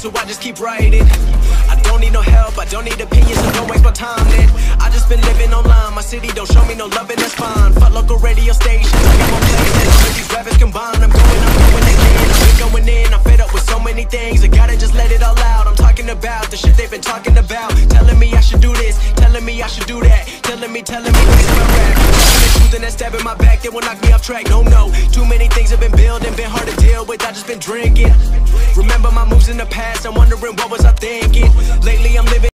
so I just keep writing. I don't need no help, I don't need opinions, so don't waste my time then. I just been living online, my city don't show me no love and that's fine. Fuck local radio stations, I got more plays than all of these rappers combined. I'm going again, I've been going in, I'm fed up with so many things, I gotta just let it all out. I'm talking about the shit they've been talking about, telling me I should do this, telling me I should do that, telling me listen my rap, telling the truth and that stab in my back, they will knock me off track. No, too many things have been building, been hard to deal with, I just been drinking. Remember my moves in the past, I'm wondering what was I thinking. Lately I'm living